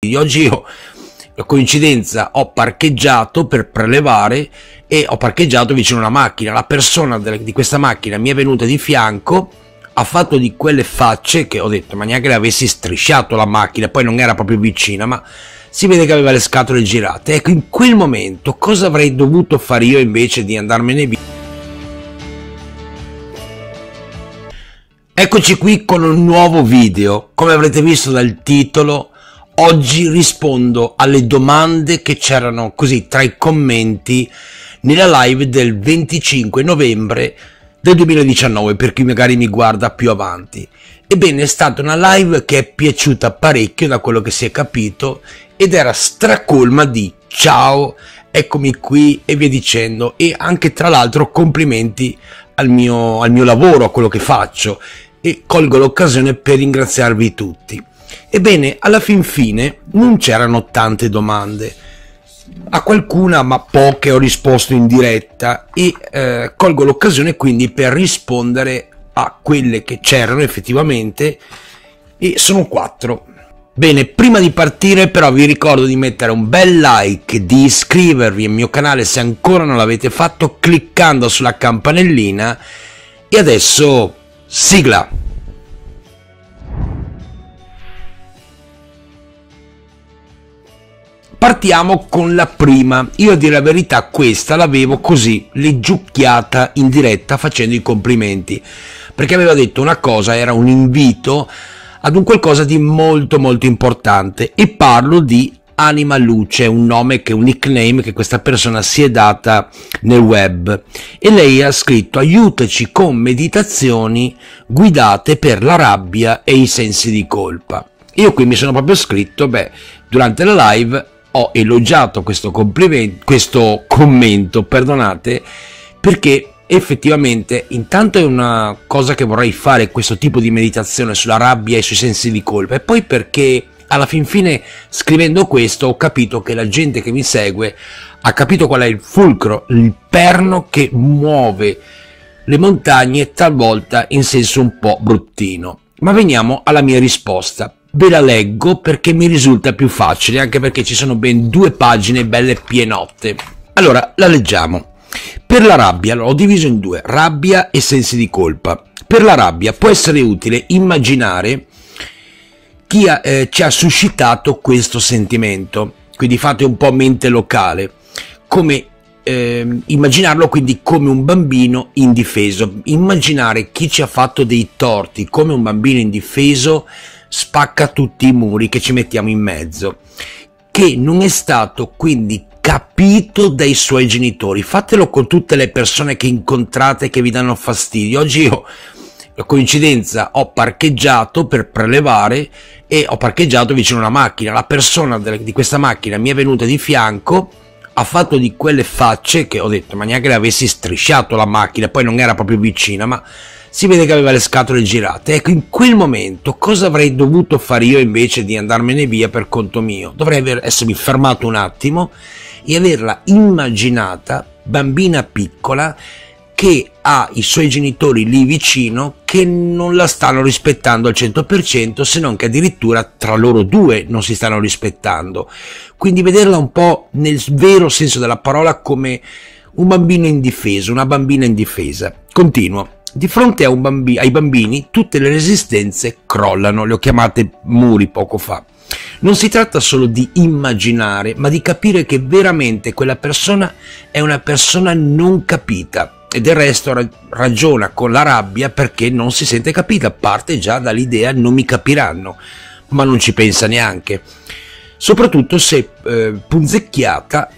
Oggi io, coincidenza, ho parcheggiato per prelevare e ho parcheggiato vicino a una macchina. La persona di questa macchina mi è venuta di fianco, ha fatto di quelle facce che ho detto ma neanche le avessi strisciato la macchina, poi non era proprio vicina, ma si vede che aveva le scatole girate. Ecco, in quel momento cosa avrei dovuto fare io invece di andarmene via? Eccoci qui con un nuovo video. Come avrete visto dal titolo, oggi rispondo alle domande che c'erano così tra i commenti nella live del 25 novembre del 2019, per chi magari mi guarda più avanti. Ebbene, è stata una live che è piaciuta parecchio da quello che si è capito ed era stracolma di ciao, eccomi qui e via dicendo, e anche tra l'altro complimenti al mio lavoro, a quello che faccio, e colgo l'occasione per ringraziarvi tutti. Ebbene, alla fin fine non c'erano tante domande, a qualcuna ma poche ho risposto in diretta e colgo l'occasione quindi per rispondere a quelle che c'erano effettivamente, e sono 4. Bene, prima di partire però vi ricordo di mettere un bel like, di iscrivervi al mio canale se ancora non l'avete fatto cliccando sulla campanellina, e adesso sigla! Partiamo con la prima. Io, a dire la verità, questa l'avevo così leggiucchiata in diretta facendo i complimenti, perché aveva detto una cosa, era un invito ad un qualcosa di molto molto importante, e parlo di Anima Luce, un nickname che questa persona si è data nel web, e lei ha scritto: aiutaci con meditazioni guidate per la rabbia e i sensi di colpa. Io qui mi sono proprio scritto, durante la live ho elogiato questo commento, perdonate, perché effettivamente intanto è una cosa che vorrei fare, questo tipo di meditazione sulla rabbia e sui sensi di colpa, e poi perché alla fin fine, scrivendo questo, ho capito che la gente che mi segue ha capito qual è il fulcro, il perno che muove le montagne talvolta in senso un po' bruttino. Ma veniamo alla mia risposta. Ve la leggo perché mi risulta più facile, anche perché ci sono ben 2 pagine belle pienotte. Allora, la leggiamo. Per la rabbia, l'ho diviso in 2, rabbia e sensi di colpa. Per la rabbia può essere utile immaginare chi ci ha suscitato questo sentimento, quindi fate un po' mente locale, come immaginarlo quindi come un bambino indifeso, immaginare chi ci ha fatto dei torti come un bambino indifeso spacca tutti i muri che ci mettiamo in mezzo, che non è stato quindi capito dai suoi genitori. Fatelo con tutte le persone che incontrate che vi danno fastidio. Oggi io, coincidenza, ho parcheggiato per prelevare e ho parcheggiato vicino a una macchina. La persona di questa macchina mi è venuta di fianco, ha fatto di quelle facce che ho detto ma neanche le avessi strisciato la macchina, poi non era proprio vicina, ma si vede che aveva le scatole girate. Ecco, in quel momento cosa avrei dovuto fare io invece di andarmene via per conto mio? Dovrei essermi fermato un attimo e averla immaginata bambina piccola che ha i suoi genitori lì vicino che non la stanno rispettando al 100%, se non che addirittura tra loro due non si stanno rispettando. Quindi vederla un po' nel vero senso della parola come un bambino indifeso, una bambina indifesa. Continuo. Di fronte ai bambini tutte le resistenze crollano, le ho chiamate muri poco fa. Non si tratta solo di immaginare, ma di capire che veramente quella persona è una persona non capita, e del resto ragiona con la rabbia perché non si sente capita, parte già dall'idea non mi capiranno, ma non ci pensa neanche, soprattutto se punzecchiata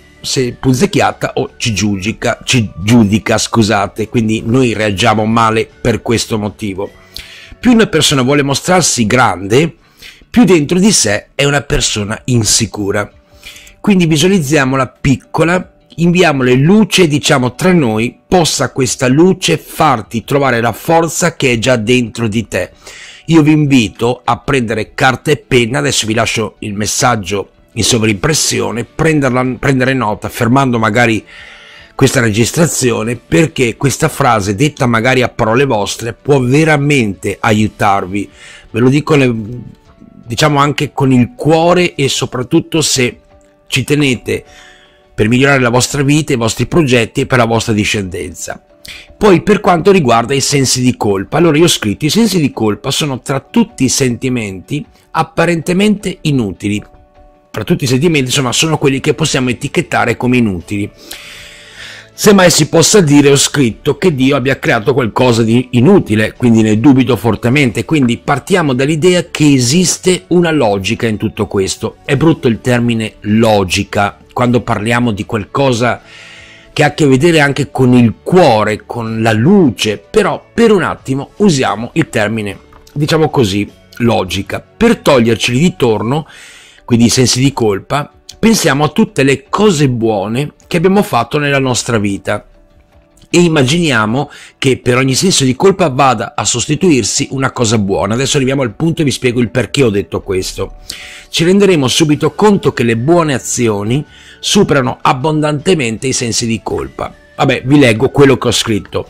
o ci giudica, scusate, quindi noi reagiamo male per questo motivo. Più una persona vuole mostrarsi grande, più dentro di sé è una persona insicura. Quindi visualizziamola piccola, inviamole luce e diciamo tra noi possa questa luce farti trovare la forza che è già dentro di te. Io vi invito a prendere carta e penna, adesso vi lascio il messaggio in sovrimpressione, prendere nota fermando magari questa registrazione, perché questa frase detta magari a parole vostre può veramente aiutarvi. Ve lo dico diciamo anche con il cuore, e soprattutto se ci tenete per migliorare la vostra vita, i vostri progetti e per la vostra discendenza. Poi per quanto riguarda i sensi di colpa, allora io ho scritto: i sensi di colpa sono tra tutti i sentimenti apparentemente inutili. Tra tutti i sentimenti, insomma, sono quelli che possiamo etichettare come inutili. Semmai si possa dire, ho scritto, che Dio abbia creato qualcosa di inutile, quindi ne dubito fortemente. Quindi partiamo dall'idea che esiste una logica in tutto questo. È brutto il termine logica quando parliamo di qualcosa che ha a che vedere anche con il cuore, con la luce, però per un attimo usiamo il termine, diciamo così, logica. Per toglierceli di torno, quindi i sensi di colpa, pensiamo a tutte le cose buone che abbiamo fatto nella nostra vita e immaginiamo che per ogni senso di colpa vada a sostituirsi una cosa buona. Adesso arriviamo al punto e vi spiego il perché ho detto questo. Ci renderemo subito conto che le buone azioni superano abbondantemente i sensi di colpa. Vabbè, vi leggo quello che ho scritto,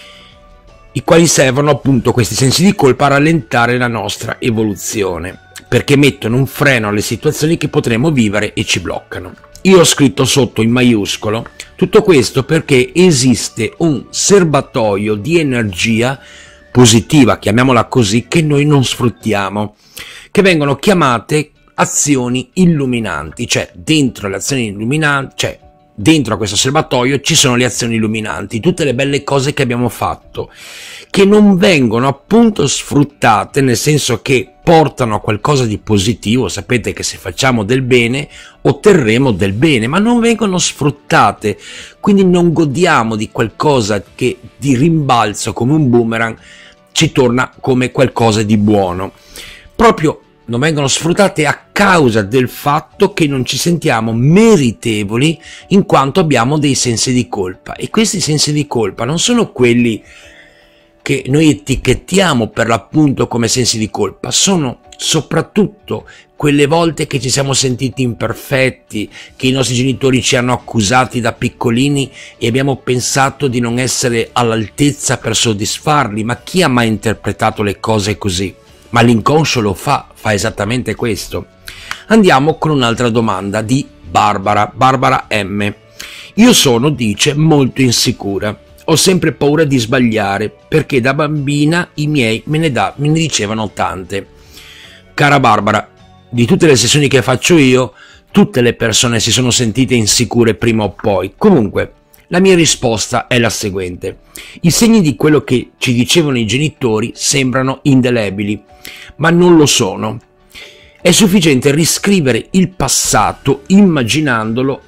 i quali servono appunto, questi sensi di colpa, a rallentare la nostra evoluzione, perché mettono un freno alle situazioni che potremo vivere e ci bloccano. Io ho scritto sotto in maiuscolo tutto questo perché esiste un serbatoio di energia positiva, chiamiamola così, che noi non sfruttiamo, che vengono chiamate azioni illuminanti. Cioè dentro le azioni illuminanti, cioè dentro a questo serbatoio ci sono le azioni illuminanti, tutte le belle cose che abbiamo fatto, che non vengono appunto sfruttate, nel senso che portano a qualcosa di positivo. Sapete che se facciamo del bene otterremo del bene, ma non vengono sfruttate, quindi non godiamo di qualcosa che di rimbalzo, come un boomerang, ci torna come qualcosa di buono. Proprio non vengono sfruttate a causa del fatto che non ci sentiamo meritevoli, in quanto abbiamo dei sensi di colpa. E questi sensi di colpa non sono quelli che noi etichettiamo per l'appunto come sensi di colpa, sono soprattutto quelle volte che ci siamo sentiti imperfetti, che i nostri genitori ci hanno accusati da piccolini e abbiamo pensato di non essere all'altezza per soddisfarli. Ma chi ha mai interpretato le cose così? Ma l'inconscio lo fa esattamente questo. Andiamo con un'altra domanda di Barbara M. Io sono, dice, molto insicura. Ho sempre paura di sbagliare perché da bambina i miei me ne dicevano tante. Cara Barbara, di tutte le sessioni che faccio io, tutte le persone si sono sentite insicure prima o poi. Comunque, la mia risposta è la seguente: i segni di quello che ci dicevano i genitori sembrano indelebili, ma non lo sono. È sufficiente riscrivere il passato immaginando,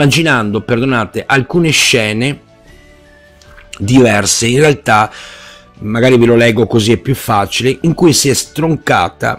alcune scene diverse. In realtà, magari ve lo leggo così è più facile, in cui sei stata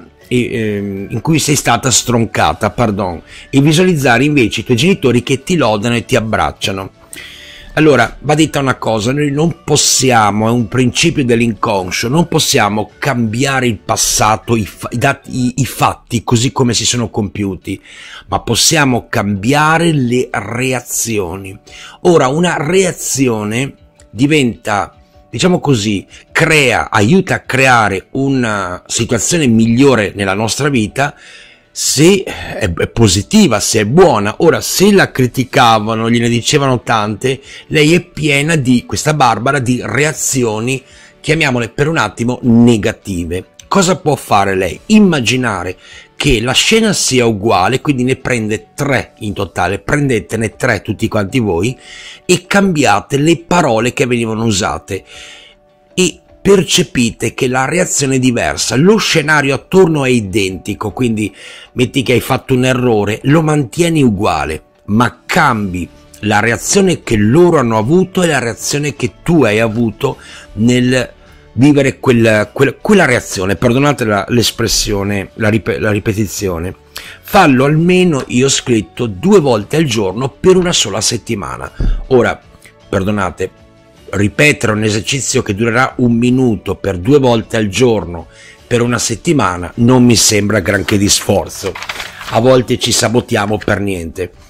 stroncata, e visualizzare invece i tuoi genitori che ti lodano e ti abbracciano. Allora, va detta una cosa: noi non possiamo, è un principio dell'inconscio, non possiamo cambiare il passato, i fatti così come si sono compiuti, ma possiamo cambiare le reazioni. Ora, una reazione diventa, diciamo così, aiuta a creare una situazione migliore nella nostra vita se è positiva, se è buona. Ora, se la criticavano, gliene dicevano tante, lei è piena di, questa Barbara, di reazioni, chiamiamole per un attimo, negative. Cosa può fare lei? Immaginare che la scena sia uguale, quindi ne prende 3 in totale, prendetene 3 tutti quanti voi e cambiate le parole che venivano usate e percepite che la reazione è diversa, lo scenario attorno è identico, quindi metti che hai fatto un errore, lo mantieni uguale, ma cambi la reazione che loro hanno avuto e la reazione che tu hai avuto nel vivere quella reazione. Perdonate l'espressione, la ripetizione. Fallo almeno, io ho scritto, 2 volte al giorno per una sola settimana. Ora, perdonate, ripetere un esercizio che durerà 1 minuto per 2 volte al giorno per una settimana non mi sembra granché di sforzo. A volte ci sabotiamo per niente.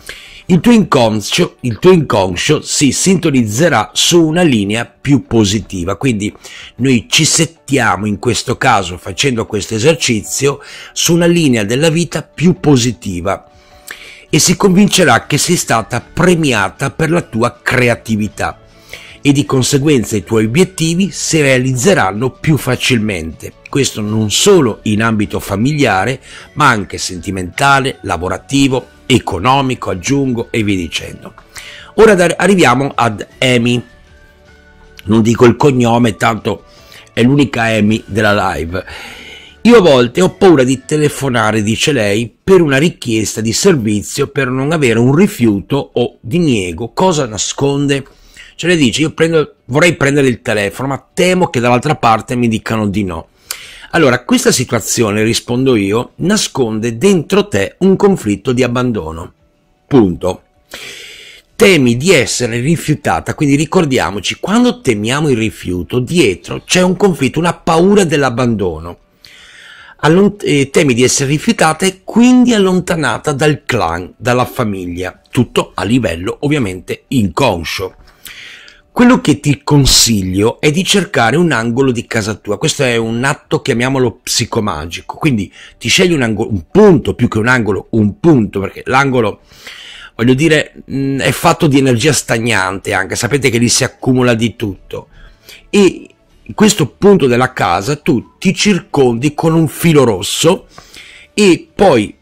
il tuo inconscio si sintonizzerà su una linea più positiva, quindi noi ci settiamo in questo caso, facendo questo esercizio, su una linea della vita più positiva e si convincerà che sei stata premiata per la tua creatività e di conseguenza i tuoi obiettivi si realizzeranno più facilmente. Questo non solo in ambito familiare, ma anche sentimentale, lavorativo, economico, aggiungo, e via dicendo. Ora arriviamo ad Amy. Non dico il cognome, tanto è l'unica Amy della live. Io a volte ho paura di telefonare, dice lei, per una richiesta di servizio, per non avere un rifiuto o diniego. Cosa nasconde? Cioè lei dice, vorrei prendere il telefono, ma temo che dall'altra parte mi dicano di no. Allora, questa situazione, rispondo io, nasconde dentro te un conflitto di abbandono. Punto. Temi di essere rifiutata, quindi ricordiamoci, quando temiamo il rifiuto, dietro c'è un conflitto, una paura dell'abbandono. Temi di essere rifiutata e quindi allontanata dal clan, dalla famiglia, tutto a livello ovviamente inconscio. Quello che ti consiglio è di cercare un angolo di casa tua. Questo è un atto, chiamiamolo psicomagico, quindi ti scegli un angolo, un punto, più che un angolo, un punto, perché l'angolo, voglio dire, è fatto di energia stagnante anche, sapete che lì si accumula di tutto, e in questo punto della casa tu ti circondi con un filo rosso e poi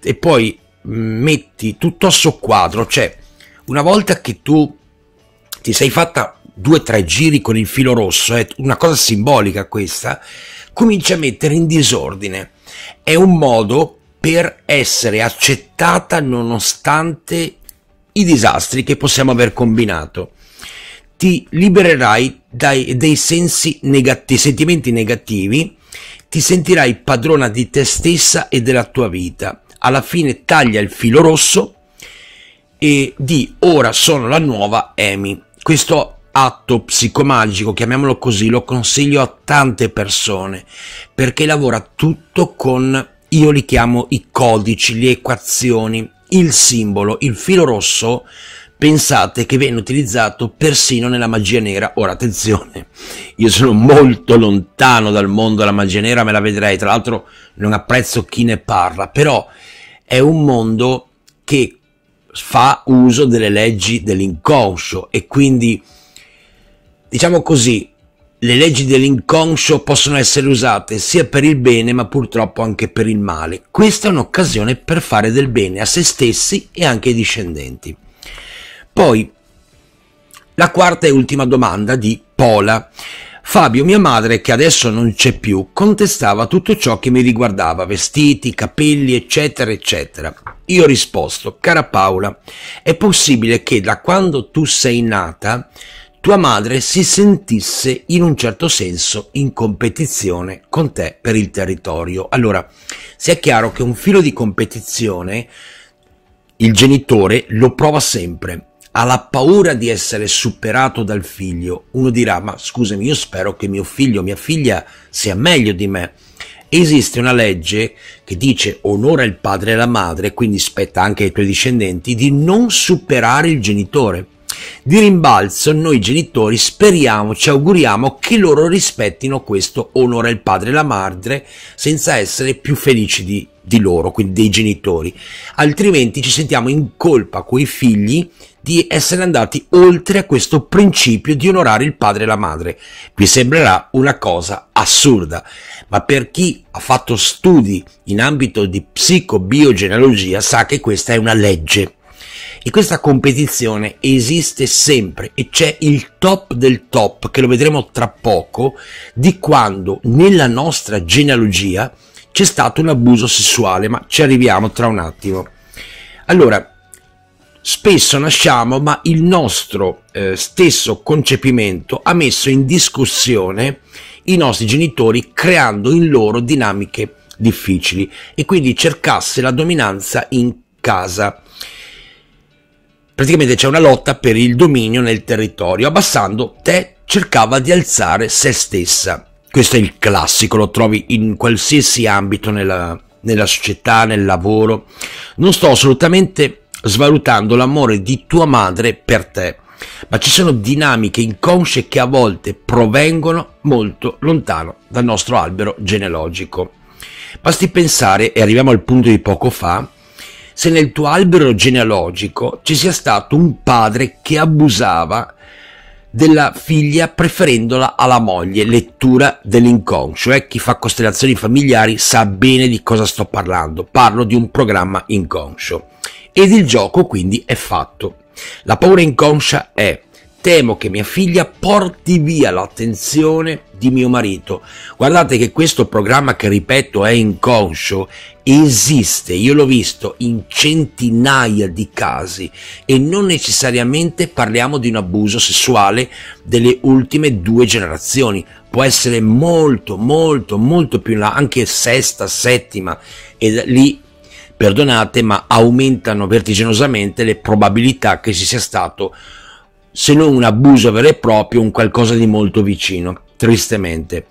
metti tutto a soqquadro, cioè una volta che tu ti sei fatta 2 o 3 giri con il filo rosso, è una cosa simbolica questa, cominci a mettere in disordine. È un modo per essere accettata nonostante i disastri che possiamo aver combinato. Ti libererai dei sentimenti negativi, ti sentirai padrona di te stessa e della tua vita. Alla fine taglia il filo rosso e di ora sono la nuova Amy. Questo atto psicomagico, chiamiamolo così, lo consiglio a tante persone perché lavora tutto con, io li chiamo i codici, le equazioni, il simbolo, il filo rosso. Pensate che viene utilizzato persino nella magia nera. Ora attenzione, io sono molto lontano dal mondo della magia nera, me la vedrei, tra l'altro non apprezzo chi ne parla, però è un mondo che fa uso delle leggi dell'inconscio e quindi, diciamo così, le leggi dell'inconscio possono essere usate sia per il bene ma purtroppo anche per il male. Questa è un'occasione per fare del bene a se stessi e anche ai discendenti. Poi la quarta e ultima domanda di Pola. Fabio, mia madre, che adesso non c'è più, contestava tutto ciò che mi riguardava, vestiti, capelli, eccetera, eccetera. Io ho risposto, cara Paola, è possibile che da quando tu sei nata, tua madre si sentisse in un certo senso in competizione con te per il territorio. Allora, sia chiaro che un filo di competizione il genitore lo prova sempre. Ha la paura di essere superato dal figlio. Uno dirà, ma scusami, io spero che mio figlio o mia figlia sia meglio di me. Esiste una legge che dice onora il padre e la madre, quindi spetta anche ai tuoi discendenti di non superare il genitore. Di rimbalzo noi genitori speriamo, ci auguriamo che loro rispettino questo onora il padre e la madre senza essere più felici di loro, quindi dei genitori. Altrimenti ci sentiamo in colpa coi figli di essere andati oltre a questo principio di onorare il padre e la madre. Vi sembrerà una cosa assurda, ma per chi ha fatto studi in ambito di psicobiogenealogia sa che questa è una legge. E questa competizione esiste sempre e c'è il top del top, che lo vedremo tra poco, di quando nella nostra genealogia c'è stato un abuso sessuale, ma ci arriviamo tra un attimo. Allora, spesso nasciamo, ma il nostro stesso concepimento ha messo in discussione i nostri genitori, creando in loro dinamiche difficili e quindi cercasse la dominanza in casa. Praticamente c'è una lotta per il dominio nel territorio. Abbassando, te cercava di alzare se stessa. Questo è il classico, lo trovi in qualsiasi ambito nella società, nel lavoro. Non sto assolutamente svalutando l'amore di tua madre per te, ma ci sono dinamiche inconsce che a volte provengono molto lontano dal nostro albero genealogico. Basti pensare, e arriviamo al punto di poco fa, se nel tuo albero genealogico ci sia stato un padre che abusava della figlia preferendola alla moglie, lettura dell'inconscio. Chi fa costellazioni familiari sa bene di cosa sto parlando, parlo di un programma inconscio. Ed il gioco quindi è fatto. La paura inconscia è: temo che mia figlia porti via l'attenzione di mio marito. Guardate che questo programma, che ripeto è inconscio, esiste, io l'ho visto in centinaia di casi, e non necessariamente parliamo di un abuso sessuale delle ultime 2 generazioni, può essere molto più in là, anche sesta, settima, e lì, perdonate, ma aumentano vertiginosamente le probabilità che ci sia stato, se non un abuso vero e proprio, un qualcosa di molto vicino, tristemente.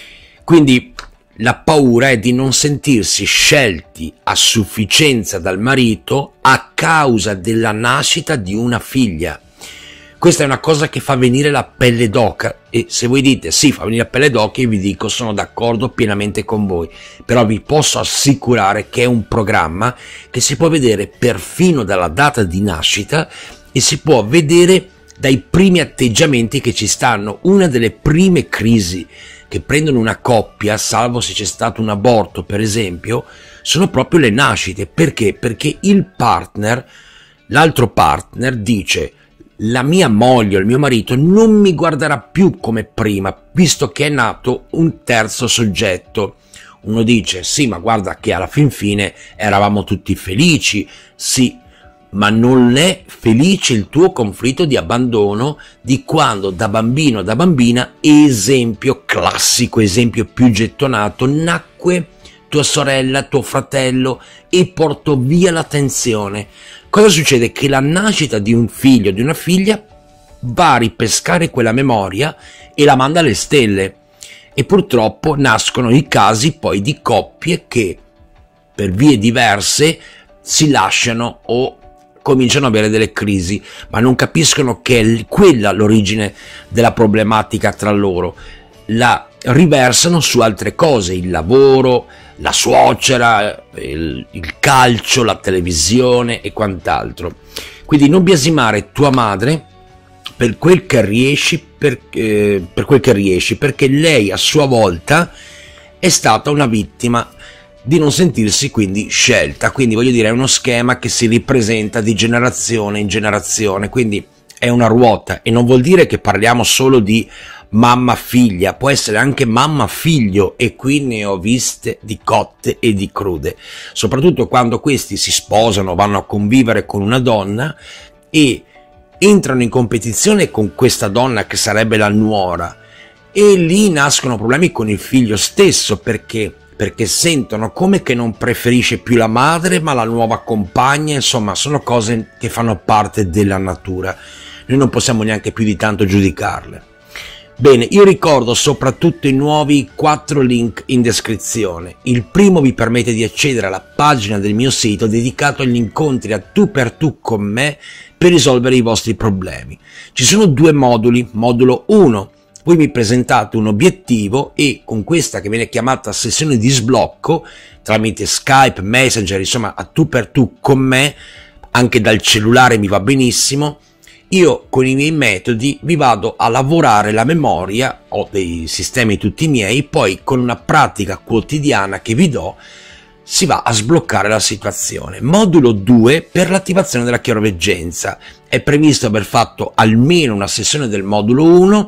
Quindi la paura è di non sentirsi scelti a sufficienza dal marito a causa della nascita di una figlia. Questa è una cosa che fa venire la pelle d'oca, e se voi dite sì, fa venire la pelle d'oca, io vi dico sono d'accordo pienamente con voi, però vi posso assicurare che è un programma che si può vedere perfino dalla data di nascita e si può vedere dai primi atteggiamenti che ci stanno. Una delle prime crisi che prendono una coppia, salvo se c'è stato un aborto per esempio, sono proprio le nascite. Perché? Perché il partner, l'altro partner dice: la mia moglie o il mio marito non mi guarderà più come prima, visto che è nato un terzo soggetto. Uno dice: sì, ma guarda che alla fin fine eravamo tutti felici. Sì, ma non è felice il tuo conflitto di abbandono di quando da bambino, da bambina, esempio classico, esempio più gettonato, nacque tua sorella, tuo fratello e portò via l'attenzione. Cosa succede? Che la nascita di un figlio, di una figlia, va a ripescare quella memoria e la manda alle stelle, e purtroppo nascono i casi poi di coppie che per vie diverse si lasciano o cominciano ad avere delle crisi, ma non capiscono che è quella l'origine della problematica tra loro. La riversano su altre cose: il lavoro, la suocera, il calcio, la televisione e quant'altro. Quindi non biasimare tua madre per quel che riesci, per quel che riesci, perché lei a sua volta è stata una vittima di non sentirsi quindi scelta. Quindi voglio dire, è uno schema che si ripresenta di generazione in generazione, quindi è una ruota, e non vuol dire che parliamo solo di mamma-figlia, può essere anche mamma-figlio, e qui ne ho viste di cotte e di crude, soprattutto quando questi si sposano, vanno a convivere con una donna e entrano in competizione con questa donna che sarebbe la nuora, e lì nascono problemi con il figlio stesso, perché sentono come che non preferisce più la madre ma la nuova compagna. Insomma, sono cose che fanno parte della natura, noi non possiamo neanche più di tanto giudicarle. Bene, io ricordo soprattutto i nuovi 4 link in descrizione. Il primo vi permette di accedere alla pagina del mio sito dedicato agli incontri a tu per tu con me per risolvere i vostri problemi. Ci sono 2 moduli. Modulo 1: voi mi presentate un obiettivo e con questa che viene chiamata sessione di sblocco, tramite Skype, Messenger, insomma a tu per tu con me, anche dal cellulare mi va benissimo, io con i miei metodi vi vado a lavorare la memoria, ho dei sistemi tutti miei, poi con una pratica quotidiana che vi do si va a sbloccare la situazione. Modulo 2: per l'attivazione della chiaroveggenza. È previsto aver fatto almeno una sessione del modulo 1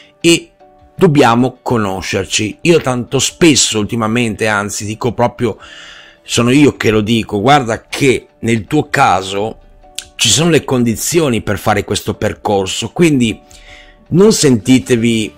e dobbiamo conoscerci. Io tanto spesso ultimamente, anzi dico proprio, sono io che lo dico, guarda che nel tuo caso ci sono le condizioni per fare questo percorso, quindi non sentitevi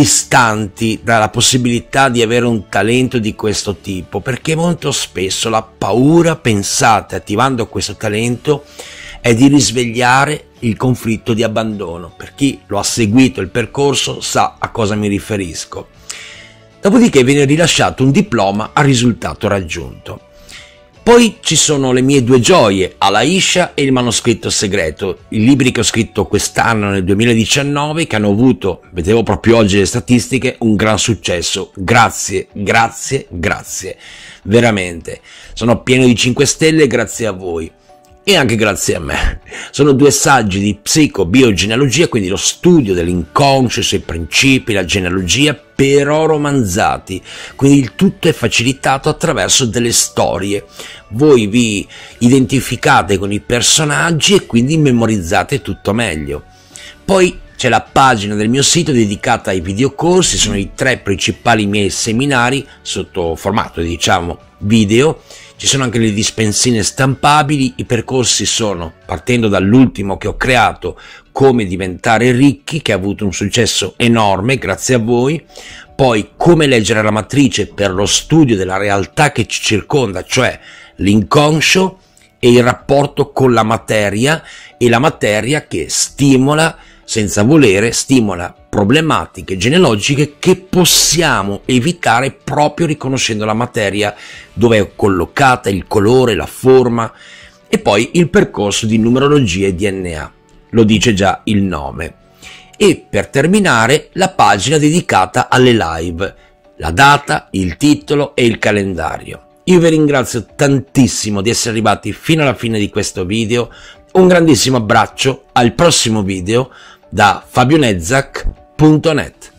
distanti dalla possibilità di avere un talento di questo tipo, perché molto spesso la paura, pensate, attivando questo talento, è di risvegliare il conflitto di abbandono. Per chi lo ha seguito il percorso sa a cosa mi riferisco. Dopodiché viene rilasciato un diploma a risultato raggiunto. Poi ci sono le mie due gioie, Alaisha e il manoscritto segreto, i libri che ho scritto quest'anno nel 2019 che hanno avuto, vedevo proprio oggi le statistiche, un gran successo. Grazie, grazie, grazie, veramente. Sono pieno di 5 stelle grazie a voi. E anche grazie a me. Sono 2 saggi di psicobiogenealogia, quindi lo studio dell'inconscio, i suoi principi, la genealogia, però romanzati, quindi il tutto è facilitato attraverso delle storie. Voi vi identificate con i personaggi e quindi memorizzate tutto meglio. Poi c'è la pagina del mio sito dedicata ai videocorsi, sono i 3 principali miei seminari sotto formato, diciamo, video. Ci sono anche le dispensine stampabili, i percorsi sono, partendo dall'ultimo che ho creato, come diventare ricchi, che ha avuto un successo enorme grazie a voi, poi come leggere la matrice per lo studio della realtà che ci circonda, cioè l'inconscio e il rapporto con la materia, e la materia che stimola, senza volere, stimola problematiche genealogiche che possiamo evitare proprio riconoscendo la materia, dove è collocata, il colore, la forma, e poi il percorso di numerologia e DNA, lo dice già il nome. E per terminare la pagina dedicata alle live, la data, il titolo e il calendario. Io vi ringrazio tantissimo di essere arrivati fino alla fine di questo video, un grandissimo abbraccio, al prossimo video da fabionezzac.net.